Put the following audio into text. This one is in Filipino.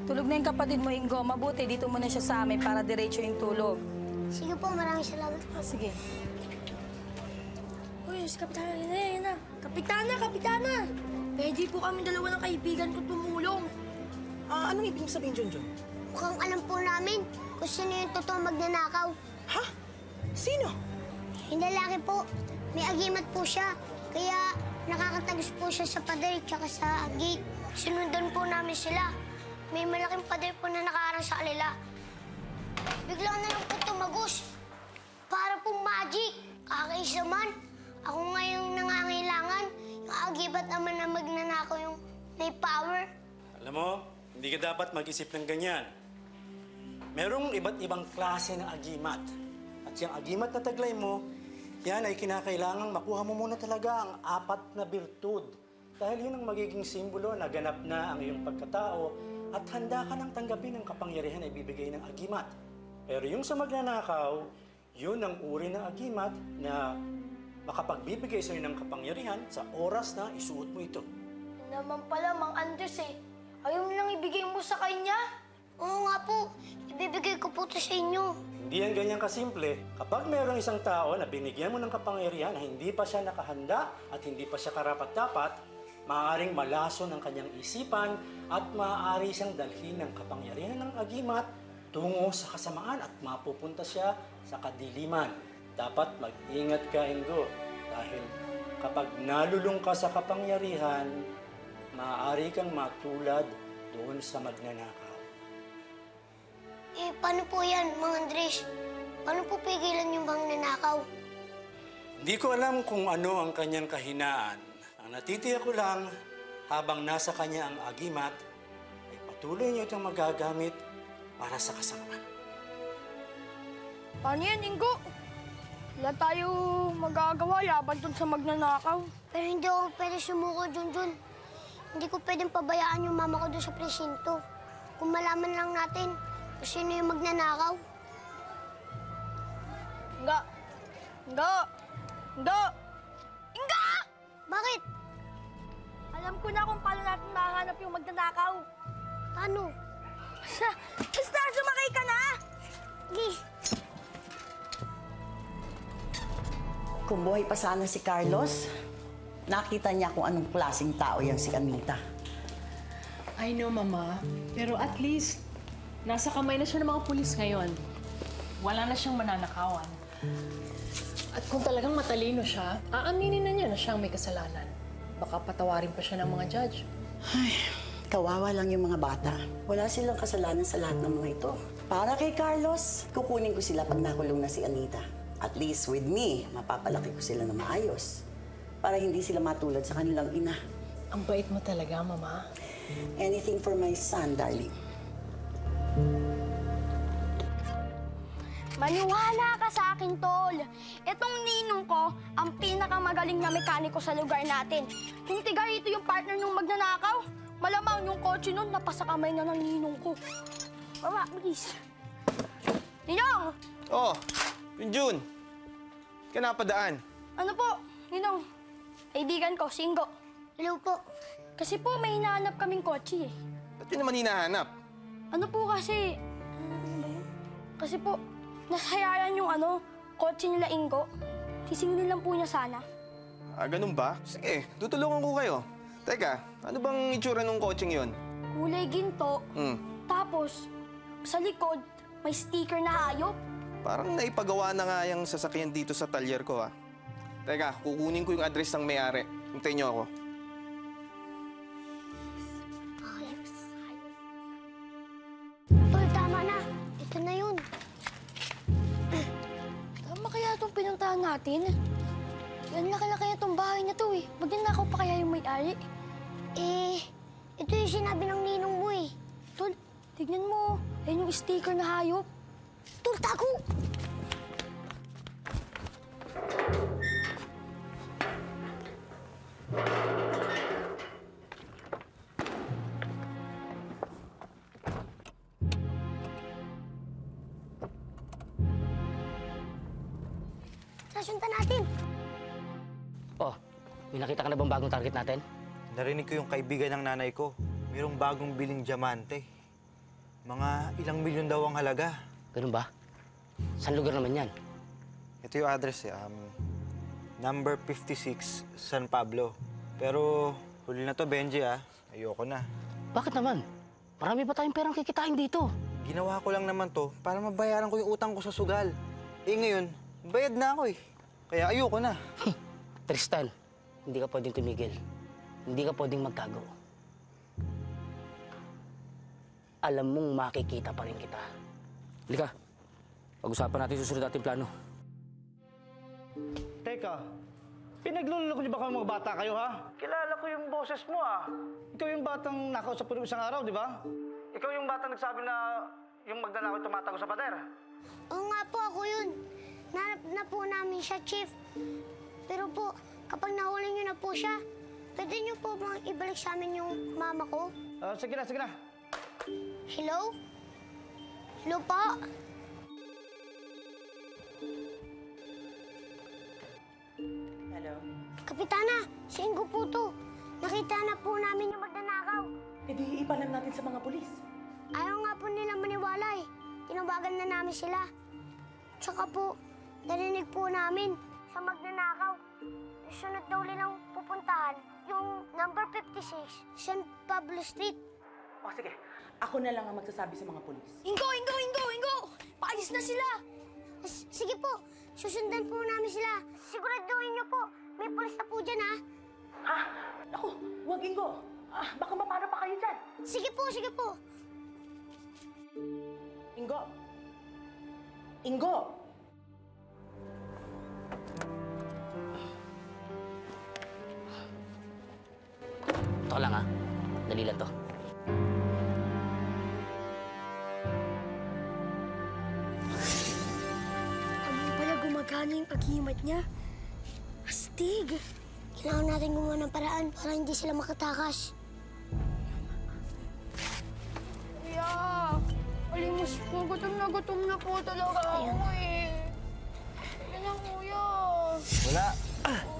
Tulog na yung kapatid mo, Ingo. Mabuti, dito muna siya sa amin para diretso yung tulog. Sige po, maraming salamat. Sige. Uy, si Kapitana, yan na. Kapitana! Pwede po kami dalawa ng kaibigan ko tumulong. Anong ibig sabihin, Junjun? Mukhang alam po namin kung sino yung totoo magnanakaw. Ha? Sino? Yung lalaki po, may agimat po siya. Kaya nakakatagos po siya sa pader tsaka sa gate. Sinundan po namin sila. May malaking pader po na nakaharang sa kanila. Bigla na lang po tumagos. Para pong magic. Kakaisa man. Ako ngayong nangangailangan. Yung agibat naman na magnanakaw yung may power. Alam mo, hindi ka dapat mag-isip ng ganyan. Merong iba't ibang klase ng agimat. At yung agimat na taglay mo, yan ay kinakailangang makuha mo muna talaga ang 4 na birtud. Dahil yun ang magiging simbolo na ganap na ang iyong pagkatao at handa ka nang tanggapin ang kapangyarihan na ibibigay ng agimat. Pero yung sa magnanakaw, yun ang uri ng agimat na makapagbibigay sa iyo ng kapangyarihan sa oras na isuot mo ito. Naman pala, Mang Andres Ayaw lang ibigay mo sa kanya. Oo nga po. Ibibigay ko po ito sa inyo. Hindi yan ganyan kasimple. Kapag mayroong isang tao na binigyan mo ng kapangyarihan na hindi pa siya nakahanda at hindi pa siya karapat-dapat, maaaring malason ang kanyang isipan at maaari siyang dalhin ng kapangyarihan ng agimat tungo sa kasamaan at mapupunta siya sa kadiliman. Dapat mag-ingat ka, Ingo, dahil kapag nalulung ka sa kapangyarihan, maaari kang matulad doon sa magnanakaw. Paano po yan, Mang Andres? Paano po pigilan yung magnanakaw? Hindi ko alam kung ano ang kanyang kahinaan. Ang natitiyak ko lang, habang nasa kanya ang agimat, ay patuloy niya itong magagamit para sa kasamaan. Paano yan, Ingo? Wala tayo magagawa laban dun sa magnanakaw. Pero hindi ako pwede sumuko, Junjun. Hindi ko pwedeng pabayaan yung mama ko doon sa presinto. Kung malaman lang natin kung sino yung magnanakaw. Inga! Inga! Bakit? Alam ko na kung paano natin mahanap yung magnanakaw. Paano? Basta, sumakay ka na! Gi. Kung buhay pa sana si Carlos, nakita niya kung anong klaseng tao yan si Anita. I know, Mama. Pero at least, nasa kamay na siya ng mga pulis ngayon. Wala na siyang mananakawan. At kung talagang matalino siya, aaminin na niya na siyang may kasalanan. Baka patawarin pa siya ng mga judge. Ay, kawawa lang yung mga bata. Wala silang kasalanan sa lahat ng mga ito. Para kay Carlos, kukunin ko sila pag nakulong na si Anita. At least with me, mapapalaki ko sila na maayos. Para hindi sila matulad sa kanilang ina. Ang bait mo talaga, Mama. Anything for my son, darling. Maniwala ka sa akin, Tol. Itong ninong ko, ang pinakamagaling na mekaniko sa lugar natin. Kung tiga rito yung partner ng magnanakaw, malamang yung kotse nun napasakamay na ng ninong ko. Mama, please. Ninong! Oh, Junjun. Ka napadaan. Ano po, Ninong? Kaibigan ko, si Ingo. Hello po. Kasi po, may hinahanap kaming kotse Ba't yun naman hinahanap? Ano po kasi... Kasi po, nasayayan yung kotse nila Ingo. Sisingilin lang po niya sana. Ganun ba? Sige, tutulungan ko kayo. Teka, ano bang itsura ng kotseng yun? Kulay ginto. Tapos, sa likod, may sticker na hayop. Parang naipagawa na nga yung sasakyan dito sa talyer ko, ha? Teka, kukunin ko yung address ng may-ari. Hintayin niyo ako. Tol, tama na. Ito na yun. Tama kaya itong pinuntahan natin? Yan laki-laki itong bahay na to eh. Magnanakaw pa kaya yung may-ari? Ito yung sinabi ng ninong mo eh. Tol, tignan mo. Yan yung sticker na hayop. Tol, tago! Sasunta natin. Oh, may nakita ka na bang bagong target natin? Narinig ko yung kaibigan ng nanay ko. Mayroong bagong biling diamante. Mga ilang milyon daw ang halaga. Ganun ba? Saan lugar naman yan? Ito yung address eh. Number 56, San Pablo. Pero huli na to, Benji Ayoko na. Bakit naman? Marami pa tayong perang kikitain dito. Ginawa ko lang naman to para mabayaran ko yung utang ko sa sugal. Ngayon, bayad na ako eh. Kaya ayoko na. Tristan, hindi ka pwedeng tumigil. Hindi ka pwedeng magtago. Alam mong makikita pa rin kita. Halika, pag-usapan natin susunod nating plano. Teka, pinagluloko niyo ba kami mga bata kayo, ha? Kilala ko yung boses mo, Ikaw yung batang nakausap ko ng isang araw, di ba? Ikaw yung batang nagsabi na yung magnanakaw tumatago sa pader. Oo nga po, ako yun. Nanap na po namin siya, Chief. Pero po, kapag nahuli niyo na po siya, pwede niyo po bang ibalik sa amin yung mama ko? Sige na, sige na. Hello? Hello po? Hello? Kapitana, si Ingo po to. Nakita na po namin yung magnanakaw. E di ipalam natin sa mga pulis. Ayaw nga po nila maniwala eh. Tinawagan na namin sila. Tsaka po, narinig po namin sa magnanakaw. Sunod daw nilang pupuntahan yung number 56, San Pablo Street. O sige, ako na lang ang magsasabi sa mga pulis. Ingo! Paalis na sila! Sige po, susundan po namin sila. Siguraduhin niyo po, may pulis na po dyan, ha? Ha? Naku, huwag Ingo. Baka mapano pa kayo dyan. Sige po, sige po. Ingo! Ingo! Ito ka lang ha. Dali lang to. Ano pala gumagana yung agimat niya? Astig! Kailangan natin gumawa ng paraan para hindi sila makatakas. Kuya! Alimos po, gutom na po talaga ako eh. Yan na, kuya. Wala.